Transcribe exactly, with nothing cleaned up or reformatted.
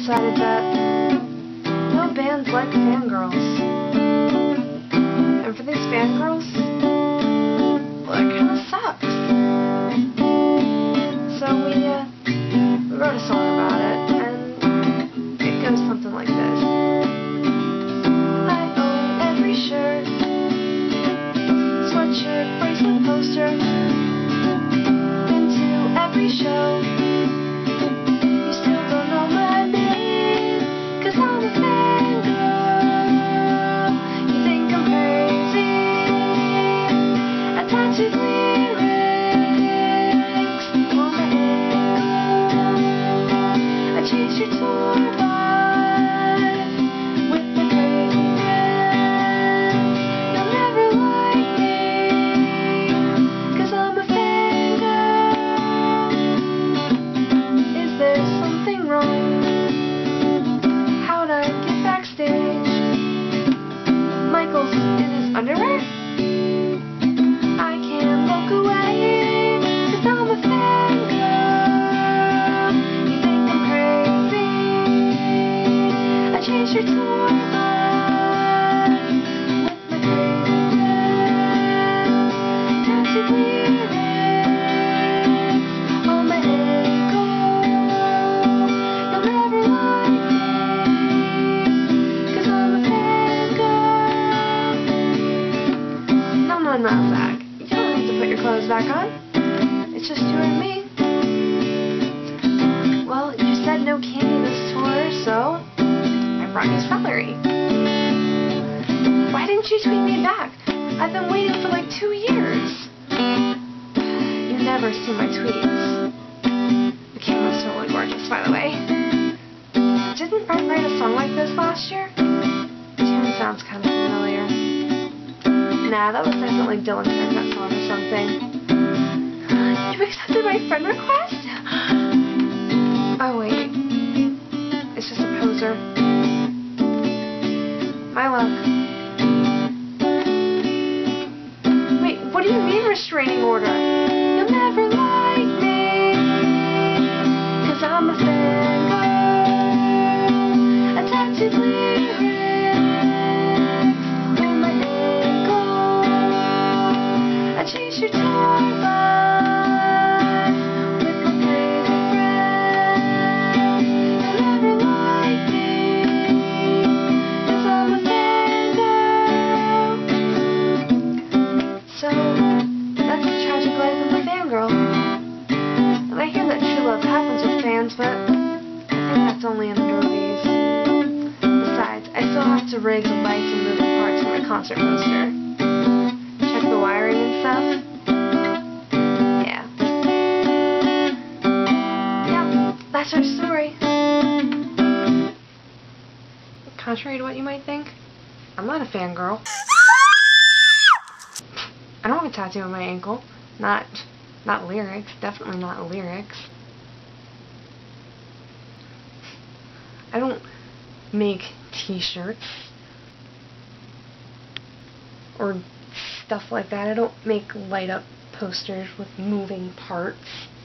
decided that no bands like fangirls. And for these fangirls, well, it kind of sucks. So we, uh, we wrote a song about it, and it goes something like this. I own every shirt, sweatshirt, bracelet, poster, been to every show. You still don't know my name, 'cause I'm a fangirl. You think I'm crazy, attached to chase your tour vibe with the crazy friends. You'll never like me, 'cause I'm a fangirl. Is there something wrong? How'd I get backstage? Michael's in his underwear? I can't look away, 'cause I'm a fangirl. Chase your tour bus with my crazy friends. Tattooed lyrics on my ankle. You'll never like me, 'cause I'm a fangirl. No, no, no, Zach. You don't have to put your clothes back on. It's just you and me. Well, you said no candy this tour, so brought you celery. Why didn't you tweet me back? I've been waiting for like two years. You never see my tweets. The camera's totally gorgeous, by the way. Didn't Brent write a song like this last year? The tune sounds kind of familiar. Nah, that was definitely Dylan's haircut song or something. You accepted my friend request? Oh wait, it's just a poser. My luck. Wait, what do you mean restraining order? You'll never like me, 'cause I'm a fangirl. Attached to lyrics on my ankle. I chase your tour bus with my crazy friends. You'll never like me, 'cause I'm a So, that's the tragic life of a fangirl. And I hear that true love happens with fans, but I think that's only in the movies. Besides, I still have to rig the lights and moving parts for my concert poster. Check the wiring and stuff. Yeah. Yeah, that's our story. Contrary to what you might think, I'm not a fangirl. I don't have a tattoo on my ankle. Not, not lyrics. Definitely not lyrics. I don't make t-shirts or stuff like that. I don't make light up posters with moving parts.